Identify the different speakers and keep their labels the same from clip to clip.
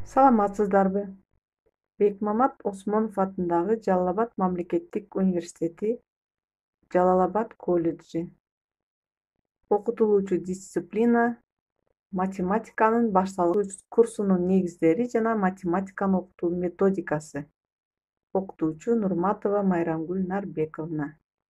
Speaker 1: Саламатсыздарбы? Бекмамат Осмонов атындагы Жалал Абад мамлекеттик университети, Жалал Абад колледжи. Окутулуучу дисциплина математиканын башталгыч курсунун негиздери жана математиканы окутуу методикасы. Окутуучу Нурматова Майрамгүл Нарбековна.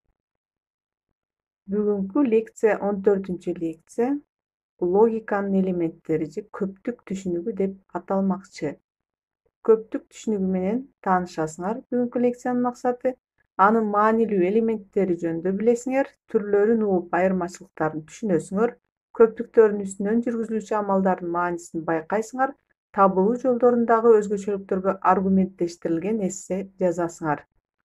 Speaker 1: Бүгүнкү лекция 14-лекция логиканын элементтери же көптүк түшүнүгү деп аталмакчы. Көптүк түшүнүгү менен таанышасыңар. Бүгүнкү лекциянын максаты анын маанилүү элементтери жөнүндө билесиңер, түрлөрүн угуп айырмачылыктарын түшүнөсүңөр, көптүктөрдүн үстүнөн жүргүзүлүүчү амалдардын маанисин байкайсыңар, табылуу жолдорундагы өзгөчөлүктөргө аргументтештирилген эссе жазасыңар.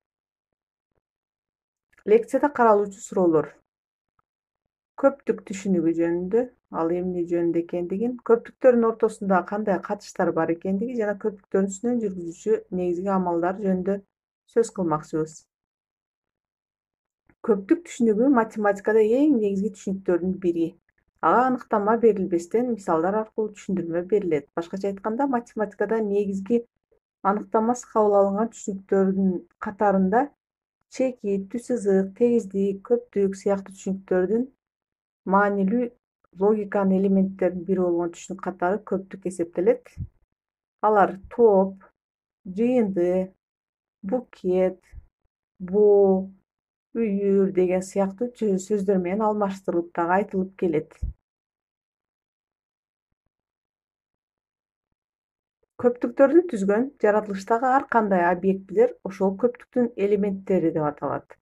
Speaker 1: Лекцияда каралуучу суроолор: көптүк түшүнүгү жөнүндө, ал эмне жөнүндө экендигин, көптүктөрдүн ортосунда кандай катыштар бар экендиги жана көптүктөрдүн үстүнөн жүргүзүүчү негизги амалдар жөнүндө сөз кылмакчыбыз. Көптүк түшүнүгү математикада эң негизги түшүнүктөрдүн бири. Ага аныктама берилбестен мисалдар аркылуу түшүндүрмө берилет. Башкача айтканда, математикада негизги аныктамасы кабыл алынган түшүнүктөрдүн катарында чекит, түз сызык, тегиздик, көптүк сыяктуу түшүнүктөрдүн маанилүү логиканын элементтеринин бири болгон түшүнүк катары көптүк эсептелет. Алар топ, жыйынды, букет, боо, үйүр деген сыяктуу сөздөр менен алмаштырылып дагы айтылып келет. Көптүктөрдү түзгөн жаратылыштагы ар кандай объектилер ошол көптүктүн элементтери деп аталат.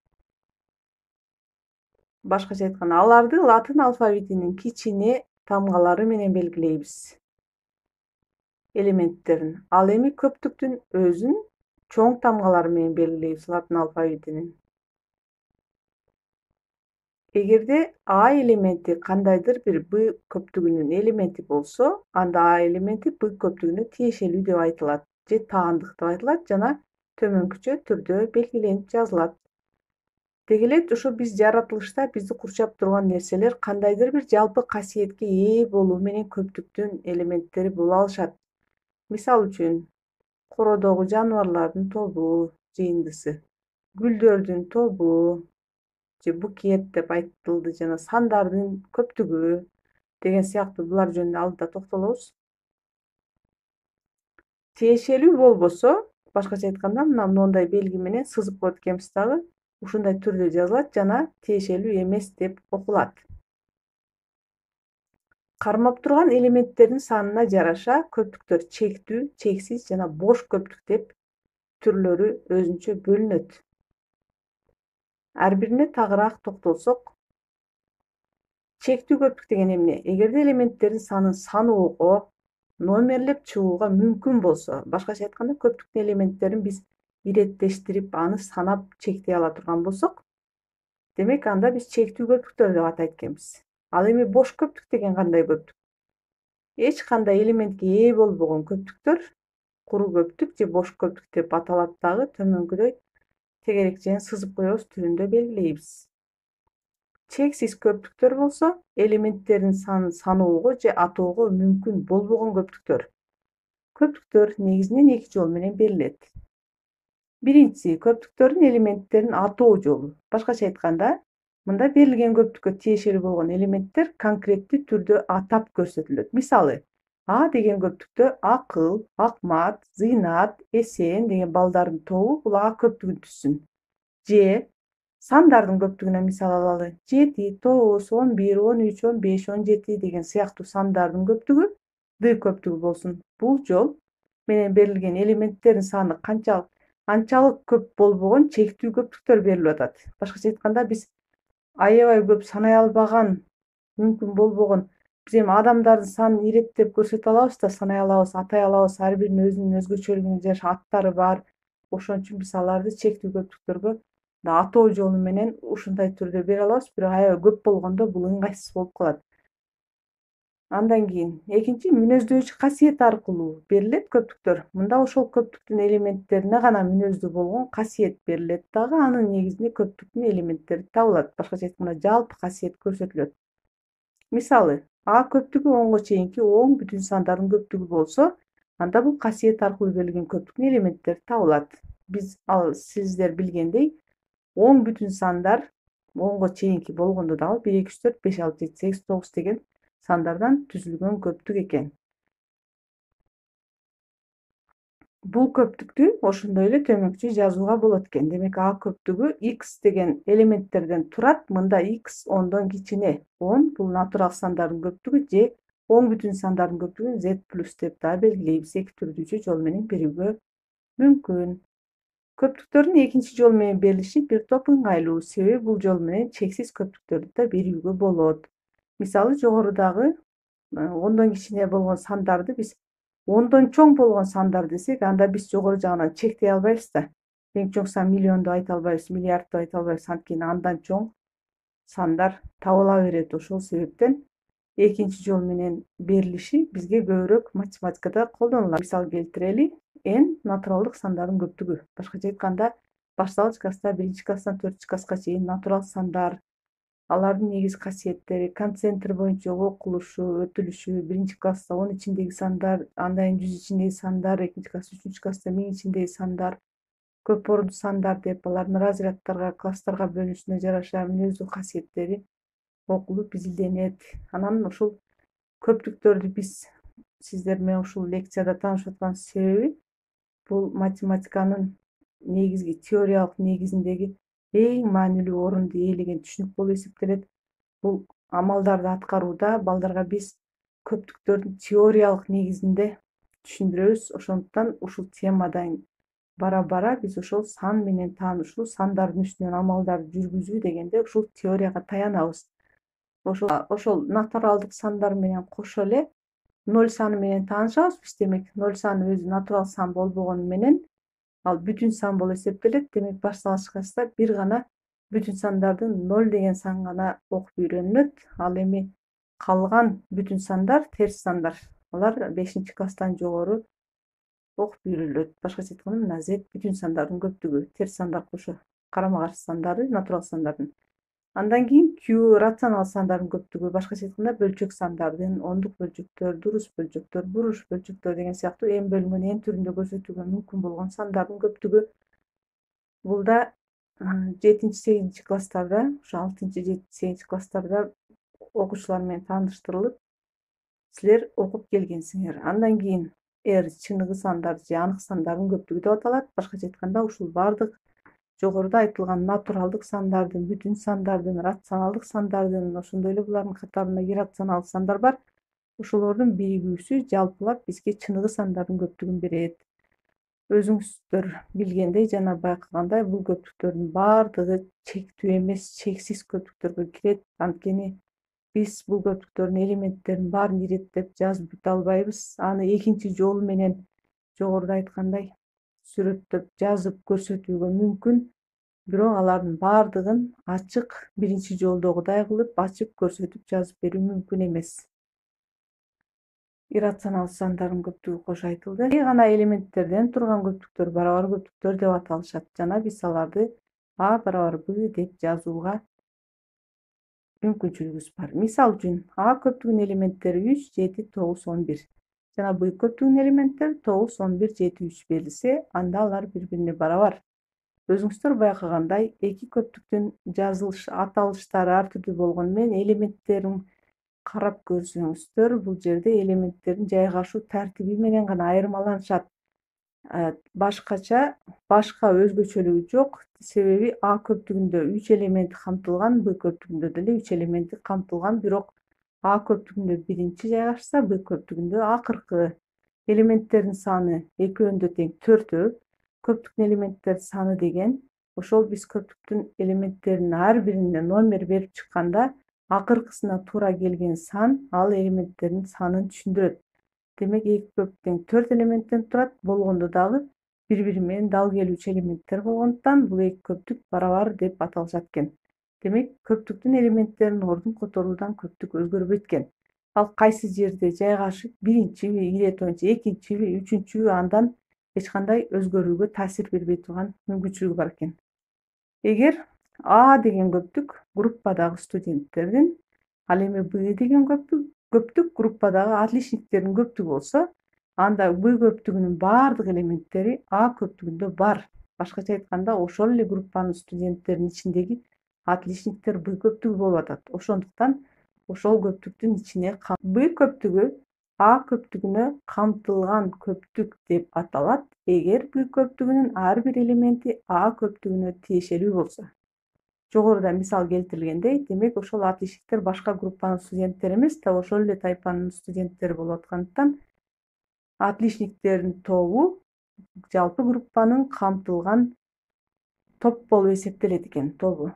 Speaker 1: Башкача айтканда, аларды латын алфавитинин кичине тамгалары менен белгилейбиз. Элементтерин. Ал эми көптүктүн өзүн чоң тамгалары менен белгилейбиз латын алфавитинин. Эгерде А элементи кандайдыр бир Б көптүгүнүн элементи болсо, анда А элементи Б көптүгүнө тиешелүү деп айтылат же таандык деп айтылат жана төмөнкүчө түрдө белгиленип жазылат. Деги эле ушу биз жаратылышта бизди курчап турган нерселер кандайдыр бир жалпы касиетке ээ болуу менен көптүктүн элементтери боло алышат. Мисалы үчүн, кородогу жаныбарлардын тобу жыйындысы, гүлдөрдүн тобу же букет деп айтылды жана сандардын көптүгү деген сыяктуу булар жөнүндө алдыда токтолобуз. Тиешелүү болбосо, башкача айтканда, мындай белги менен сызып коет экенбиз дагы, ушундай түрдө жазылат жана тиешелүү эмес деп окулат. Кармап турган элементтердин санына жараша көптүктөр чектүү, чексиз жана бош көптүк деп түрлөрү өзүнчө бөлүнөт. Ар бирине тагыраак токтолсок, чектүү көптүк деген эмне? Эгерде элементтердин санын саноого, номерлеп чыгууга мүмкүн болсо, башкача айтканда, көптүктүн элементтерин биз иреттештирип, аны санап чектей ала турган болсок, демек анда биз чектүү көптүктөр деп атайт экенбиз. Ал эми бош көптүк деген кандай көптүк? Эч кандай элементке ээ болбогон көптүктөр куру көптүк же бош көптүк деп аталат дагы төмөнкүдөй тегерек жена сызып коебуз түрүндө белгилейбиз. Чексиз көптүктөр болсо, элементтердин санын саноого же атоого мүмкүн болбогон көптүктөр. Көптүктөр негизинен эки жол менен берилет. Биринчиси, көптүктөрдүн элементтерин атоо жолу. Башкача айтканда, мында берилген көптүккө тиешелүү болгон элементтер конкреттүү түрдө атап көрсөтүлөт. Мисалы, А деген көптүктө акыл, акмат, зыйнат, эсен деген балдардын тобу бул А көптүгүн түзсүн. Же сандардын көптүгүнөн мисал алалы. 7, 9, 11, 13, 15, 17 деген сыяктуу сандардын көптүгү Д көптүгү болсун. Бул жол менен берилген элементтердин саны анчалык көп болбогон чектүү көптүктөр берилип атат. Башкача айтканда, биз аябай көп санай албаган, мүмкүн болбогон, биз эми адамдардын санын иреттеп көрсөтө алабыз да, санай алабыз, атай алабыз, ар биринин өзүнүн өзгөчөлүгүнө жараша аттары бар. Ошон үчүн биз аларды чектүү көптүктөргө да атоо жолу менен ушундай түрдө бере алабыз, бирок аябай көп болгондо бул ыңгайсыз болуп калат. Андан кийин экинчи мүнөздөөчү касиет аркылуу берилет көптүктөр. Мында ошол көптүктүн элементтерине гана мүнөздүү болгон касиет берилет дагы, анын негизинде көптүктүн элементтери табылат. Башкача айтканда, жалпы касиет көрсөтүлөт. Мисалы, А көптүгү 10го чейинки 10 бүтүн сандардын көптүгү болсо, Анда бул касиет аркылуу берилген көптүк элементтер табылат. Сиздер билгендей 10 бүтүн сандар 10го чейинки болгондо дагы 1, 2, 3, 4, 5, 6, 7, 8, 9 деген сандардан түзүлгөн көптүк экен. Бул көптүктү ошондой эле төмөнкүчө жазууга болот экен. Демек А көптүгү x деген элементтерден турат. Мында x 10дон кичине. 10 бул натурал сандардын көптүгү же 10 бүтүн сандардын көптүгүн z плюс деп да белгилейбиз. Эки түрдүүчө жол менен берүүгө мүмкүн. Көптүктөрдүн экинчи жол менен берилиши бир топ ыңгайлуу. Себеби бул жол менен чексиз көптүктөрдү да берүүгө болот. Мисалы жогорудагы 10дон кичине болгон сандарды биз 10дон чоң болгон сандар десек, анда биз жогору жагынан чектей албайбыз да. Эң чоң сан миллионду айта албайбыз, миллиардды айта албайбыз. Анткени андан чоң сандар табыла берет. Ошол себептен экинчи жол менен берилиши бизге көбүрөөк математикада колдонулат. Мисал келтирели. N натуралдык сандардын көптүгү. Башкача айтканда, башталгыч класста 1-класстан 4-класска чейин натурал сандар, алардын негизги касиеттери, коэффициенттери боюнча окулушу, өтүлүшү, 1-класста 10 ичиндеги сандар, андан кийин 100 ичиндеги сандар, 2-класс, 3-класста 1000 ичиндеги сандар, көп орунду сандар деп алардын разрядтарга, класстарга бөлүнүшүнө жараша мүнөздүү касиеттери окулуп изилденет. Анан ушул көптүктөрдү биз сиздер менен ушул лекцияда таанышып аткан себеби бул математиканын негизги теориялык негизиндеги эң маанилүү орунду ээлеген түшүнүк болуп эсептелет. Бул амалдарды аткарууда балдарга биз көптүктөрдүн теориялык негизинде түшүндүрөбүз. Ошондуктан ушул темадан бара биз ошол сан менен таанышуу, сандардын үстүнөн амалдарды жүргүзүү дегенде ушул теорияга таянабыз. Ошол натуралдык сандар менен кошо эле 0 саны менен таанышабыз биз. Демек 0 саны өзү натурал сан болбогону менен ал бүтүн сан болуп эсептелет. Демек башталгыч класста бир гана бүтүн сандардын 0 деген сан гана окуп үйрөнүлөт. Ал эми калган бүтүн сандар терс сандар. Алар 5-класстан жогору окуп үйрөнүлөт. Башкача айтканда мына z бүтүн сандардын көптүгү, терс сандар кошо карама каршы сандары, натурал сандардын. Андан кийин Q рационал сандардын көптүгү, башкача айтканда бөлчөк сандардын, ондук бөлчөктөр, дурус бөлчөктөр, буруш бөлчөктөр деген сыяктуу n бөлүнгөн n түрүндө көрсөтүүгө мүмкүн болгон сандардын көптүгү. Бул да 7-8 класстарда, ошо 6-7-8 класстарда окуучулар менен тааныштырылып, силер окуп келгенсиңер. Андан кийин R чыныгы сандар же анык сандардын көптүгү деп аталат. Башкача айтканда ушул бардык жогоруда айтылган натуралдык сандардын, бүтүн сандардын, рационалдык сандардын, ошондой эле булардын катарында иррационал сандар бар. Ошолордун биригүүсү жалпылап бизге чыныгы сандардын көптүгүн берет. Өзүңүздөр билгендей жана байкагандай, бул көптүктөрдүн бардыгы чектүү эмес, чексиз көптүктөргө кирет. Анткени биз бул көптүктөрдүн элементтерин баарын иреттеп жазып бүтө албайбыз. Аны экинчи жол менен жогоруда айткандай сүрөттөп жазып көрсөтүүгө мүмкүн. Бирок алардын бардыгын ачык биринчи жолдогудай кылып ачып көрсөтүп жазып берүү мүмкүн эмес. Иррационал сандардын көптүгү кошо айтылды. Гана элементтерден турган көптүктөр барабар көптүктөр деп аталышат жана биз аларды А барабар Б деп жазууга мүмкүнчүлүгүбүз бар. Мисал үчүн А көптүгүнүн элементтери 3, 7, 9, 11 жана Б көптүгүнүн элементтери 9, 11, 7, 3 берилсе, анда алар бири-бирине барабар. Өзүңүздөр байкагандай, эки көптүктүн жазылыш аталыштары ар түрдүү болгону менен элементтерин карап көрсөңүздөр, бул жерде элементтердин жайгашуу тартиби менен гана айырмаланышат. Башка өзгөчөлүгү жок. Себеби А көптүгүндө 3 элемент камтылган, Б көптүгүндө деле 3 элементи камтылган, бирок А көптүгүндө биринчи жайгашса, Б көптүгүндө акыркы. Элементтердин саны экөөндө тең 4. Көптүктүн элементтер саны деген ошол биз көптүктүн элементтеринин ар бирине номер берип чыкканда акыркысына туура келген сан ал элементтердин санын түшүндүрөт. Демек эки көптүк тең 4 элементтен турат, болгондо дагы бири-бири менен дал келүүчү элементтер болгондуктан бул эки көптүк барабар деп аталышат экен. Демек көптүктүн элементтерин ордун которуудан көптүк өзгөрбөйт экен. Ал кайсы жерде жайгашып, биринчиби, ирет экинчиби, үчүнчүбү, андан эч кандай өзгөрүүгө таасир бербей турган мүмкүнчүлүгү бар экен. Эгер А деген көптүк группадагы студенттердин, ал эми Б деген көптүк группадагы отличниктердин көптүгү болсо, анда B көптүгүнүн баардык элементтери A көптүгүндө бар. Башкача айтканда, ошол эле группанын студенттеринин ичиндеги отличниктер B көптүгү болуп атат. Ошондуктан ошол көптүктүн ичине B көптүгү A көптүгүнө камтылган көптүк деп аталат, эгер B көптүгүнүн ар бир элементи A көптүгүнө тиешелүү болсо. Жогоруда мисал келтирилгендей, демек ошол отличниктер башка группанын студенттери эмес да, ошол эле тайпанын студенттери болуп аткандыктан отличниктердин тобу жалпы группанын камтылган топ болуп эсептелет экен, тобу.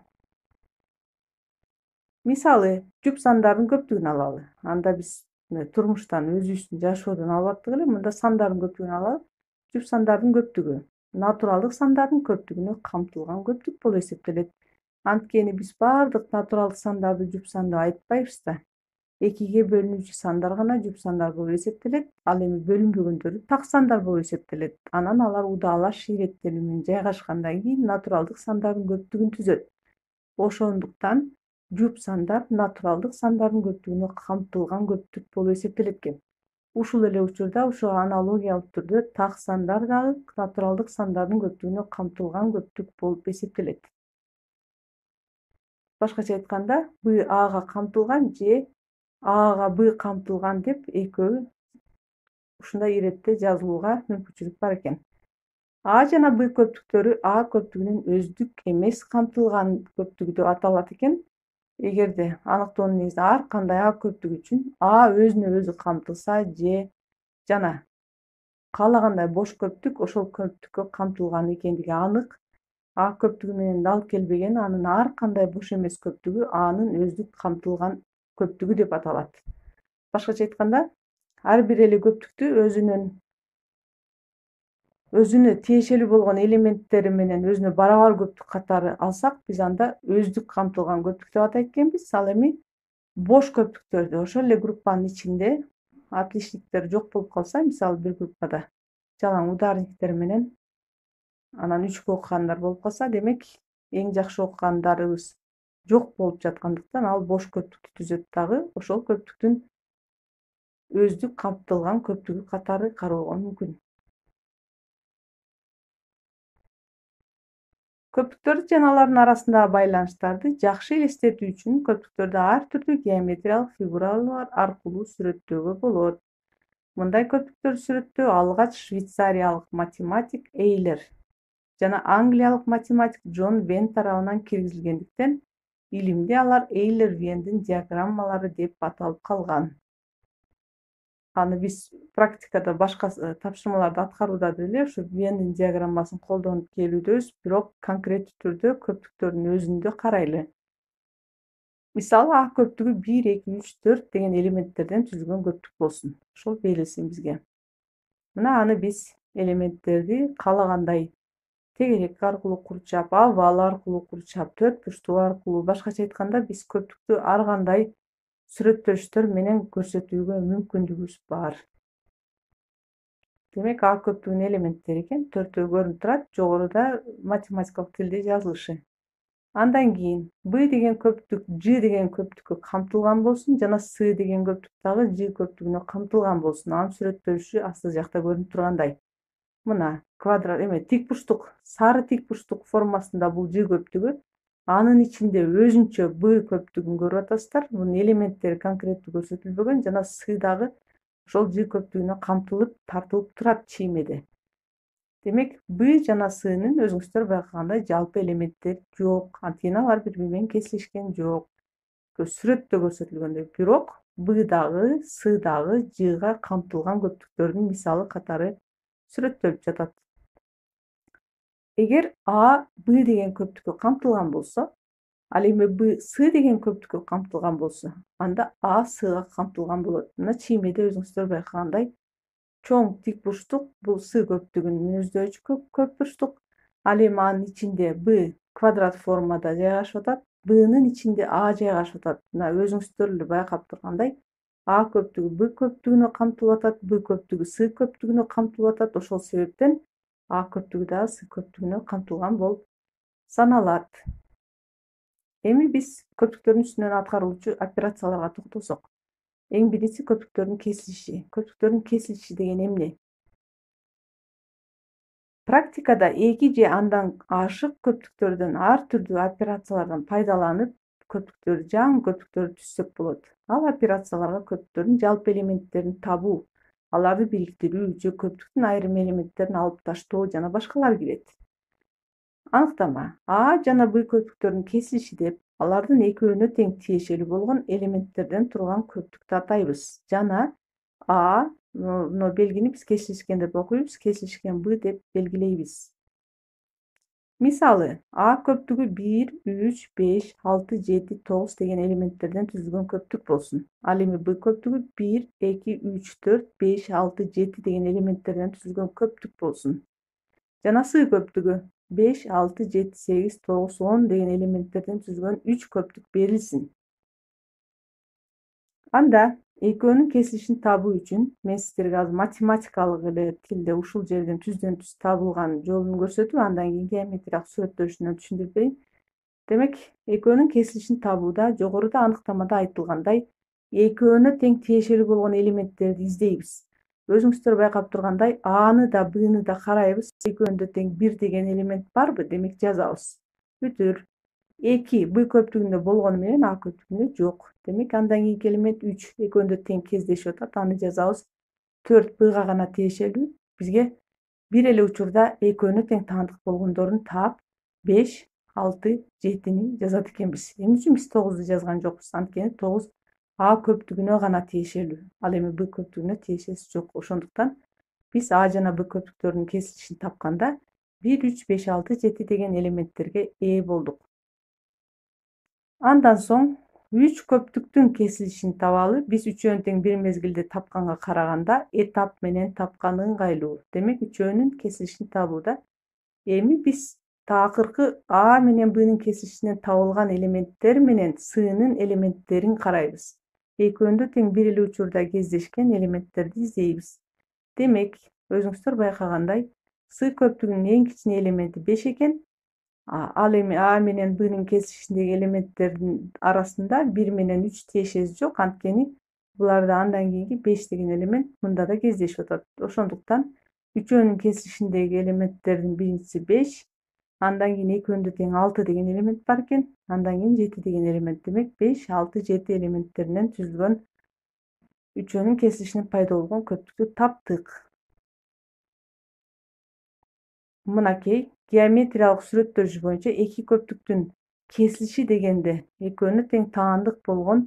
Speaker 1: Мисалы, жуп сандардын көптүгүн алалы. Анда биз турмуштан, өзүбүздүн жашоодон алып аттык эле, мында сандардын көптүгүн алалы. Жуп сандардын көптүгү натуралдык сандардын көптүгүнө камтылган көптүк болуп эсептелет. Анткени биз баардык натуралдык сандарды жуп сан деп айтпайбыз да. Экиге бөлүнүүчү сандар гана жуп сандар болуп эсептелет, ал эми бөлүнбөгөндөрү так сандар болуп эсептелет. Анан алар удаалаш иреттелүү менен жайгашкандан кийин натуралдык сандардын көптүгүн түзөт. Ошондуктан жуп сандар натуралдык сандардын көптүгүнө камтылган көптүк болуп эсептелет экен. Ушул эле учурда ушул аналогиялык түрдө так сандар дагы натуралдык сандардын көптүгүнө камтылган көптүк болуп эсептелет. Башкача айтканда, B Ага камтылган же Ага B камтылган деп экөө ушундай иретте жазылууга мүмкүнчүлүк бар экен. А жана B көптүктөрү А көптүгүнүн өздүк эмес камтылган көптүгү деп аталат экен. Эгерде аныктоонун негизинде ар кандай А көптүгү үчүн А өзүнө өзү камтылса же жана каалагандай бош көптүк ошол көптүккө камтылган экендиги анык. А көптүгү менен дал келбеген анын ар кандай бош эмес көптүгү Анын өздүк камтылган көптүгү деп аталат. Башкача айтканда, ар бир эле көптүктү өзүнө тиешелүү болгон элементтери менен өзүнө барабар көптүк катары алсак, биз анда өздүк камтылган көптүк деп атайт экенбиз. Ал эми бош көптүктөрдү ошол эле группанын ичинде отличниктер жок болуп калса, мисалы бир группада жалаң ударниктер менен анан үчкө окугандар болуп калса, демек эң жакшы окугандарыбыз жок болуп жаткандыктан ал бош көптүктү түзөт дагы ошол көптүктүн өздүк камтылган көптүгү катары кароого мүмкүн. Көптүктөрдү жана алардын арасындагы байланыштарды жакшы элестетүү үчүн көптүктөрдү ар түрдүү геометриялык фигуралар аркылуу сүрөттөөгө болот. Мындай көптүктөрдү сүрөттөө алгач швейцариялык математик Эйлер жана англиялык математик Джон Вен тарабынан киргизилгендиктен илимде алар Эйлер-Вендин диаграммалары деп аталып калган. Аны биз практикада башка тапшырмаларды аткарууда деле ушу Вендин диаграммасын колдонуп келүүдөбүз, бирок конкреттүү түрдө көптүктөрдүн өзүндө карайлы. Мисалы, А көптүгү 1, 2, 3, 4 деген элементтерден түзүлгөн көптүк болсун. Ошол берилсин бизге. Мына аны биз элементтерди каалагандай тегерек аркылуу курчап, овал аркылуу курчап, төрт бурчтук аркылуу, башкача айтканда биз көптүктү ар кандай сүрөттөлүштөр менен көрсөтүүгө мүмкүндүгүбүз бар. Демек, А көптүгүнүн элементтери экен, төртөө көрүнүп турат, жогоруда математикалык тилде жазылышы. Андан кийин B деген көптүк G деген көптүккө камтылган болсун жана C деген көптүк дагы G көптүгүнө камтылган болсун. Анын сүрөттөлүшү асты жакта көрүнүп тургандай. Мына квадрат тик бурчтук, сары тик бурчтук формасында бул G көптүгү, анын ичинде өзүнчө B көптүгүн көрүп атасыздар. Мунун элементтери конкреттүү көрсөтүлбөгөн жана C дагы ошол G көптүгүнө камтылып, тартылып турат чиймеде. Демек, B жана C'нын өзүңүздөр байкагандай жалпы элементтери жок, анткени алар бири менен кесилишкен жок. Сүрөттө көрсөтүлгөндөй, бирок B дагы, C дагы G'га камтылган көптүктөрдүн мисалы катары сүрөттөлүп жатат. Эгер А B деген көптүккө камтылган болсо, ал эми B C деген көптүккө камтылган болсо, анда А C'га камтылган болот. Мына чиймеде өзүңүздөр байкагандай чоң тик бурчтук бул C көптүгүнүн мүнөздөөгүчү көк бурчтук. Ал эми анын ичинде B квадрат формада жайгашып атат, B'нын ичинде А жайгашып атат. Мына өзүңүздөр эле байкап тургандай, А көптүгү B көптүгүнө камтылып атат, B көптүгү C көптүгүнө камтылып атат. Ошол себептен А көптүгү дагы C көптүгүнө камтылган болуп саналат. Эми биз көптүктөрдүн үстүнөн аткарылуучу операцияларга токтолсок. Эң биринчи көпүктөрдүн кесилиши. Көпүктөрдүн кесилиши деген эмне? Практикада эки же андан ашык көпүктөрдөн ар түрдүү операциялардан пайдаланып, жаңы көпүктөрдү түзсөк болот. Ал операцияларга көпүктөрдүн жалпы элементтерин табуу, аларды бириктирүү же көпүктүн айрым элементтерин алып таштоо жана башкалар кирет. Аныктама: А жана Б көпүктөрдүн кесилиши деп алардын экөөнө тең тиешелүү болгон элементтерден турган көпүктү атайбыз жана А белгини биз кесилишкен деп окуйбуз, кесилишкен Б деп белгилейбиз. Мисалы, А көптүгү 1, 3, 5, 6, 7, 9 деген элементтерден түзүлгөн көптүк болсун. Ал эми Б көптүгү 1, 2, 3, 4, 5, 6, 7 деген элементтерден түзүлгөн көптүк болсун. Жана С көптүгү 5, 6, 7, 8, 9, 10 деген элементтерден түзүлгөн 3 көптүк берилсин. Анда экөөнүн кесилишин табуу үчүн мен сиздерге азыр математикалык эле тилде ушул жерден түздөн түз табылган жолун көрсөтүп, андан кийин геометриялык сүрөттөлүшүнөн түшүндүрүп берейин. Демек, экөөнүн кесилишин табууда жогоруда аныктамада айтылгандай, экөөнө тең тиешелүү болгон элементтерди издейбиз. Өзүңүздөр байкап тургандай, Аны да Бны да карайбыз. Экөөндө тең 1 деген элемент барбы? Демек жазабыз. Бүтүр. 2 Б көптүгүндө болгону менен А көптүгүндө жок. Демек, андан кийинки элемент 3 экөөндө тең кездешип атат, аны жазабыз. 4 Бга гана тиешелүү. Бизге бир эле учурда экөөнө тең таандык болгондорун таап, 5, 6, 7-ни жазат экенбиз. Эмне үчүн биз 9-ду жазган жокпуз? Анткени 9 А көптүгүнө гана тиешелүү. Ал эми Б көптүгүнө тиешеси жок. Ошондуктан биз А жана Б көптүктөрүнүн кесилишин тапканда 1, 3, 5, 6, 7 деген элементтерге ээ болдук. Андан соң 3 көптүктүн кесилишин табалы. Биз үчөөнү тең бир мезгилде тапканга караганда этап менен тапкан ыңгайлуу. Демек, үчөөнүн кесилишин табууда эми биз такыркы А менен Бнын кесилишинен табылган элементтер менен Сынын элементтерин карайбыз. Экөөндө тең бир эле учурда кездешкен элементтерди издейбиз. Демек, өзүңүздөр байкагандай, С көптүгүнүн эң кичине элементи 5 экен. Ал эми А менен Бнын кесилишиндеги элементтердин арасында 1 менен 3 тиешеси жок, анткени буларда андан кийинки 5 деген элемент мында да кездешип атат. Ошондуктан үчөөнүн кесилишиндеги элементтердин биринчиси 5, андан кийин экөөндө тең 6 деген элемент бар экен, андан кийин 7 деген элемент. Демек, 5, 6, 7 элементтеринен түзүлгөн үчөөнүн кесилишинен пайда болгон көптүктү таптык. Мынакей геометриялык сүрөттөлүш боюнча эки көптүктүн кесилиши дегенде экөөнө тең таандык болгон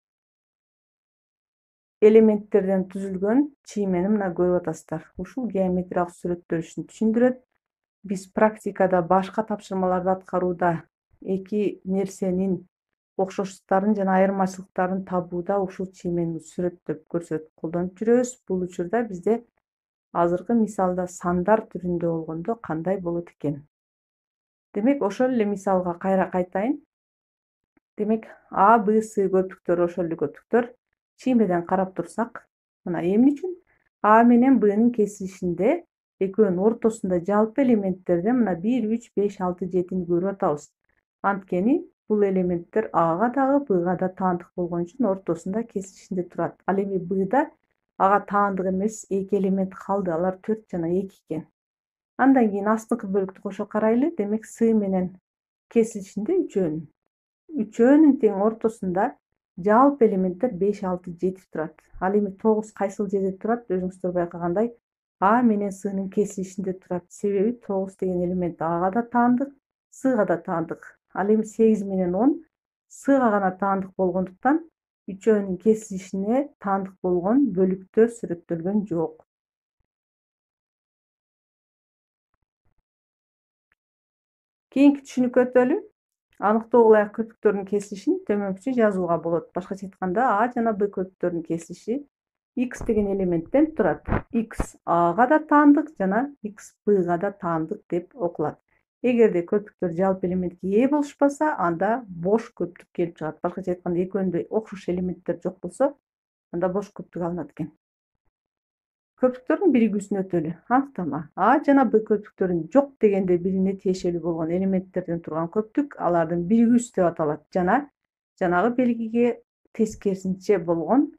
Speaker 1: элементтерден түзүлгөн чиймени мына көрүп атасыздар. Ушул геометриялык сүрөттөлүшүн түшүндүрөт. Биз практикада башка тапшырмаларды аткарууда эки нерсенин окшоштуктарын жана айырмачылыктарын табууда ушул чиймени сүрөттөп көрсөтүп колдонуп жүрөбүз. Бул учурда бизде азыркы мисалда сандар түрүндө болгондо кандай болот экен? Демек, ошол эле мисалга кайра кайтайын. Демек, А, Б, С көптүктөрү ошол эле көптүктөр. Чиймеден карап турсак, мына эмне үчүн А менен Бнын кесилишинде экөөнүн ортосунда жалпы элементтерден мына 1, 3, 5, 6, 7-ни көрүп атабыз. Анткени бул элементтер Ага дагы Бга да таандык болгон үчүн ортосунда кесилишинде турат. Ал эми Бда ага таандык эмес 2 элемент калды, алар 4 жана 2 экен. Андан кийин астыңкы бөлүктү кошо карайлы. Демек, С менен кесилишинде үчөөнүн тең ортосунда жалпы элементтер 5, 6, 7 турат. Ал эми 9 кайсыл жерде турат? Өзүңүздөр байкагандай, А менен Сынын кесилишинде турат. Себеби 9 деген элемент Ага да таандык, Сга да таандык. Ал эми 8 менен 10 Сга гана таандык болгондуктан үчөөнүн кесилишине таандык болгон бөлүктөр сүрөттөлгөн жок. Кийинки түшүнүккө өтөлү. Аныктоо ылайык көптүктөрдүн кесилишин төмөнкүчө жазууга болот. Башкача айтканда, А жана Б көптүктөрдүн кесилиши X деген элементтен турат. X Ага да таандык жана X Bга да таандык деп окулат. Эгерде көптүктөр жалпы элементке ээ болушпаса, анда бош көптүк келип чыгат. Башкача айтканда, экөөндө окшош элементтер жок болсо, анда бош көптүк алынат экен. Көптүктөрдүн биригүүсүн өтөлү. Аныктама: А жана Б көптүктөрүн жок дегенде бирине тиешелүү болгон элементтерден турган көптүк алардын биригүүсү деп аталат жана жанагы белгиге тескерисинче болгон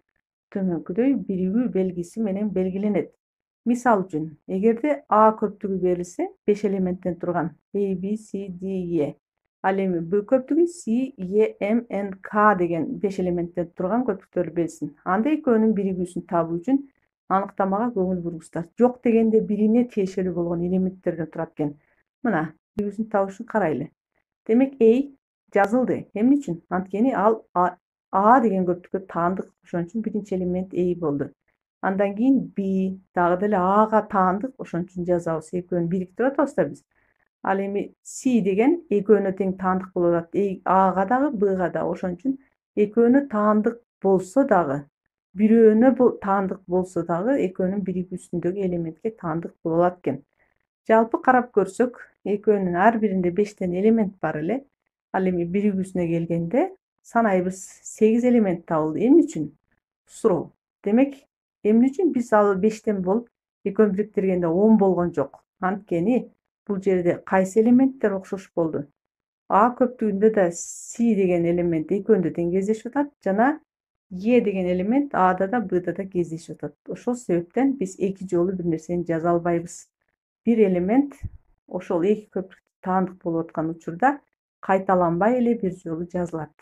Speaker 1: төмөнкүдөй биригүү белгиси менен белгиленет. Мисал үчүн, эгерде А көптүгү берилсе, 5 элементтен турган A, B, C, D, E. Ал эми B көптүгү C, E, M, N, K деген 5 элементтен турган көптүктөр берилсин. Анда экөөнүн биригүүсүн табуу үчүн аныктамага көңүл бургуздар. Жок дегенде бирине тиешелүү болгон элементтерден турат экен. Мына, биригүүсүн табуу үчүн карайлы. Демек A жазылды. Эмне үчүн? Анткени ал А деген көптүккө таандык, ошон үчүн биринчи элемент A болду. Андан кийин B дагы деле Ага таандык, ошон үчүн жазабыз. Экөөнү бириктирип атабыз да биз. Ал эми C деген экөөнө тең таандык болуп атат. Ага дагы, Бга дагы. Ошон үчүн экөөнү таандык болсо дагы, бирөөнө таандык болсо дагы экөөнүн биригүүсүндөгү элементке таандык боло алат экен. Жалпы карап көрсөк, экөөнүн ар биринде 5тен элемент бар эле. Ал эми биригүүсүнө келгенде санайбыз 8 элемент табылды. Эмне үчүн? Суроо. Демек, эмне үчүн биз ал 5тен болуп экөөнү бириктиргенде 10 болгон жок? Анткени бул жерде кайсы элементтер окшош болду? А көптүгүндө да C деген элемент экөөндө тең кездешип атат жана E деген элемент Ада да Бда да кездешип атат. Ошол себептен биз эки жолу бир нерсени жаза албайбыз. Bir элемент ошол эки көптүктө таандык болуп аткан учурда кайталанбай эле бир жолу жазылат.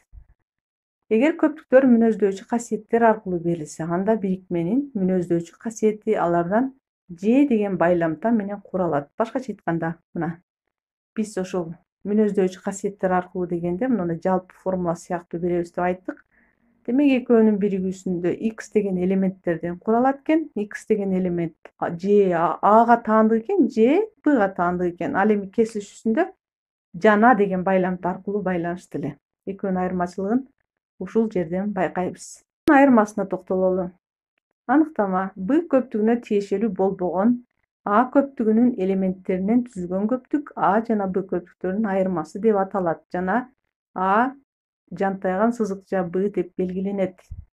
Speaker 1: Эгер көптүктөр мүнөздөөчү касиеттер аркылуу берилсе, анда бирикменин мүнөздөөчү касиети алардан Ж деген байламта менен куралат. Башкача айтканда, мына биз ошол мүнөздөөчү касиеттер аркылуу дегенде мындай жалпы формула сыяктуу беребиз деп айттык. Демек экөөнүн биригүүсүндө X деген элементтерден куралат экен. X деген элемент Ж Ага таандык экен, Ж Бга таандык экен. Ал эми кесилишүүсүндө жана деген байламта аркылуу байланышты эле. Экөөнүн айырмачылыгын ушул жерден байкайбыз. Айырмасына токтололу. Аныктама: B көптүгүнө тиешелүү болбогон А көптүгүнүн элементтеринен түзүлгөн көптүк А жана B көптүктөрүнүн айырмасы деп аталат жана А жантайган сызыкча B деп белгиленет.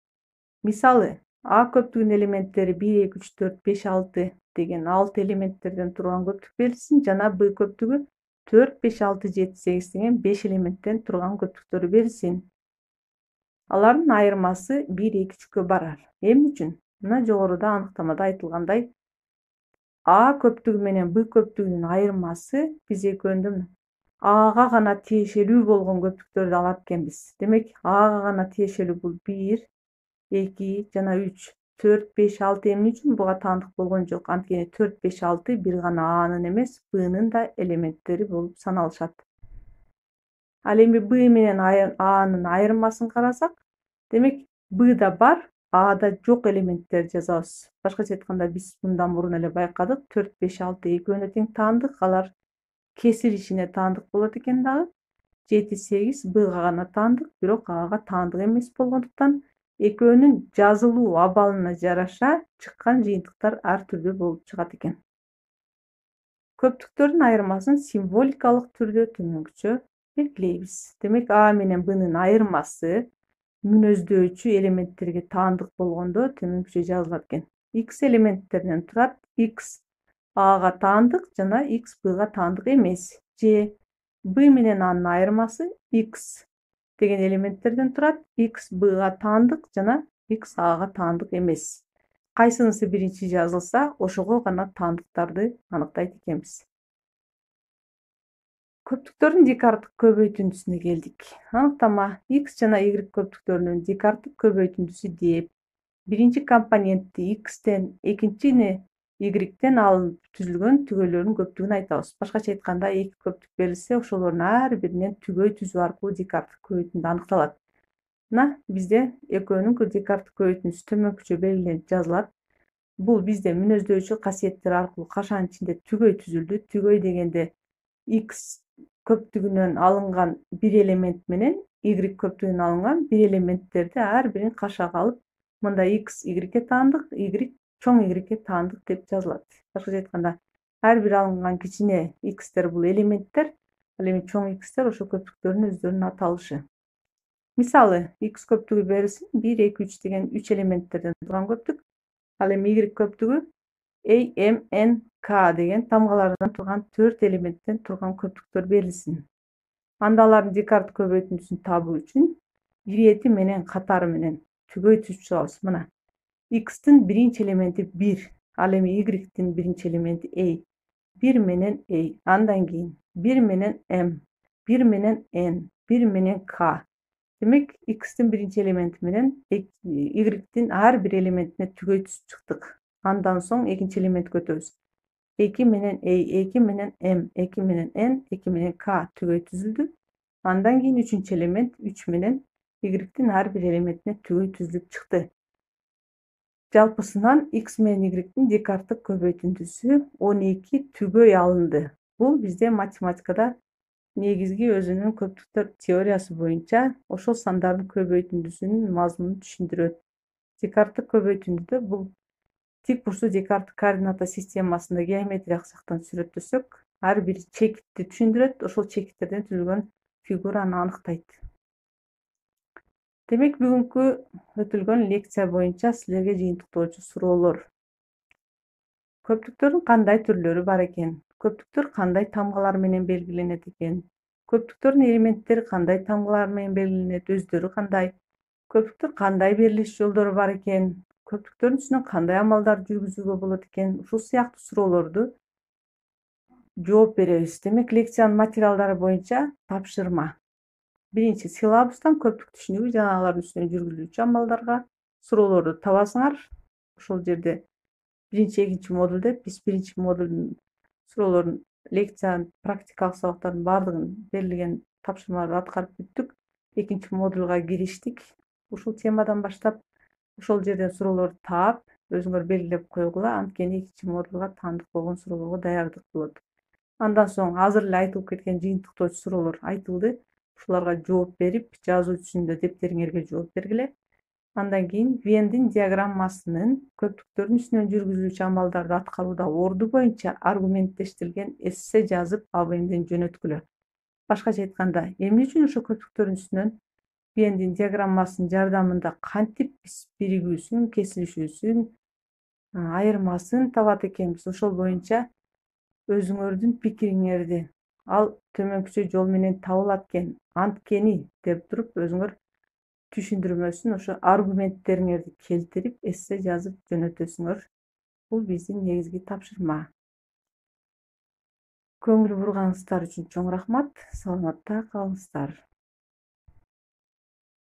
Speaker 1: Мисалы, А көптүгүнүн элементтери 1, 2, 3, 4, 5, 6 деген 6 элементтерден турган көптүк берилсин жана B көптүгү 4, 5, 6, 7, 8 деген 5 элементтен турган көптүктөр берилсин. Алардын айырмасы 1, 2, 3-кө барар. Эмне үчүн? Мына жогоруда аныктамада айтылгандай, А көптүгү менен B көптүгүнүн айырмасы биз экөөндөн Ага гана тиешелүү болгон көптүктөрдү алат экенбиз. Демек, Ага гана тиешелүү бул 1, 2 жана 3, 4, 5, 6 эмне үчүн буга таандык болгон жок? Анткени 4, 5, 6 бир гана Анын эмес, Бнын да элементтери болуп саналышат. Ал эми B менен Анын айырмасын карасак, демек Bда бар, Ада жок элементтерди жазабыз. Башкача айтканда, биз мындан мурун эле байкадык, 4, 5, 6 экөөнө тең таандык, алар кесилишине таандык болот экен дагы. 7, 8 Бга гана таандык, бирок Ага таандык эмес болгондуктан экөөнүн жазылуу абалына жараша чыккан жыйынтыктар ар түрдүү болуп чыгат экен. Көптүктөрдүн айырмасын символикалык түрдө төмөнкүчө белгилейбиз. Демек, А менен Бнын айырмасы мүнөздөөчү элементтерге таандык болгондо төмөнкүчө жазылат экен. X элементтеринен турат. X Ага таандык жана X Bга таандык эмес. Ж B менен Анын айырмасы X деген элементтерден турат. X Bга таандык жана X Ага таандык эмес. Кайсынысы биринчи жазылса, ошого гана таандыктарды аныктайт экенбиз. Көптүктөрдүн декарттык көбөйтүндүсүнө келдик. Аныктама: X жана Y көптүктөрүнүн декарттык көбөйтүндүсү деп биринчи компонентти X'тен, экинчини Y-тен алынып түзүлгөн түгөйлөрдүн көптүгүн айтабыз. Башкача айтканда, эки көптүк берилсе, ошолордун ар биринен түгөй түзүү аркылуу декарттык көбөйтүндү аныкталат. Мына бизде экөөнүн декарттык көбөйтүндүсү төмөнкүчө белгиленип жазылат. Бул бизде мүнөздөөчү касиеттер аркылуу кашанын ичинде түгөй түзүлдү. Түгөй дегенде X көптүгүнөн алынган бир элемент менен Y көптүгүнөн алынган бир элементтерди ар бирин кашаага алып, мында X Y'ге таандык, Y чоң Y таандык деп жазылат. Башкача айтканда, ар бир алынган кичине X'тер бул элементтер, ал эми чоң X'тер ошол көптүктөрдүн өздөрүнүн аталышы. Мисалы, X көптүгү берилсин, 1, 2, 3 деген 3 элементтерден турган көптүк. Ал эми Y көптүгү A, M, N, K деген тамгалардан турган 4 элементтен турган көптүктөр берилсин. Анда алардын декарттык көбөйтүндүсүн табуу үчүн ирети менен катары менен түгөй түзүп чыгабыз. Мына x'tin birinci elementi 1, al эми y'tin birinci elementi ey. 1 menen ey. Andan keyin 1 menen m, 1 menen n, 1 menen k. Demek x'tin birinci elementi menen y'tin har bir elementine tügöйтүp çyktyk. Andan soň ekinci elementke ötöbüz. 2 menen ey, 2 menen m, 2 menen n, 2 menen k tügöйтүzüldü. Andan keyin üçüncü element 3 menen y'tin har bir elementine tügöйтүzülüp çykty. Жалпысынан x менен y'tin Декарттык көбөйтүндүсү 12 түгөй алынды. Бул бизде математикада негизги өзүнүн көптүктөр теориясы боюнча ошол сандардын көбөйтүндүсүнүн мазмунун түшүндүрөт. Декарттык көбөйтүндүдө бул тик бурчтуу Декарттык координата системасында геометриялык сыяктан сүрөттөсөк, ар бир чекитти түшүндүрөт, ошол чекиттерден түзүлгөн фигураны аныктайт. Демек бүгүнкү өтүлгөн лекция боюнча силерге жыйынтыктоочу суроолор. Көптүктөрдүн кандай түрлөрү бар экен? Көптүктөр кандай тамгалар менен белгиленет экен? Көптүктөрдүн элементтери кандай тамгалар менен белгиленет? Өздөрү кандай? Көптүктөр кандай берилиш жолдору бар экен? Көптүктөрдүн үстүнөн кандай амалдар жүргүзүүгө болот экен? Ушул сыяктуу суроолорду жооп беребиз. Демек лекциянын материалдары боюнча тапшырма. Биринчи силабустан көптүк түшүнүгү жана алардын үстүнөн жүргүзүлүүчү амалдарга суроолорду табасыңар. Ошол жерде биринчи, экинчи модуль деп биз биринчи модулдун суроолорун, лекциянын практикалык сабактардын баардыгын берилген тапшырмаларды аткарып бүттүк. Экинчи модулга кириштик. Ушул темадан баштап ошол жерден суроолорду таап, өзүңөр белгилеп койгула, анткени экинчи модулга таандык болгон суроолорго даярдык болот. Андан соң азыр эле айтылып кеткен жыйынтыктоочу суроолор айтылды. Ушуларга жооп берип, жазуу жүзүндө дептериңерге жооп бергиле. Андан кийин Вендин диаграммасынын көптүктөрдүн үстүнөн жүргүзүлүүчү амалдарды аткарууда орду боюнча аргументтештирилген эссе жазып АБМден жөнөткүлө. Башкача айтканда, эмне үчүн ошо көптүктөрдүн үстүнөн Вендин диаграммасынын жардамында кантип биз биригүүсүн, кесилишүүсүн, айырмасын табат экенбиз, ошол боюнча өзүңөрдүн пикириңерди ал төмөнкүчө жол менен табылат экен, анткени деп туруп өзүңөр түшүндүрмөсүн, ошо аргументтериңерди келтирип, эссе жазып жөнөтөсүңөр. Бул биздин негизги тапшырма. Көңүл бурганыңыздар үчүн чоң рахмат. Саламатта калыңыздар.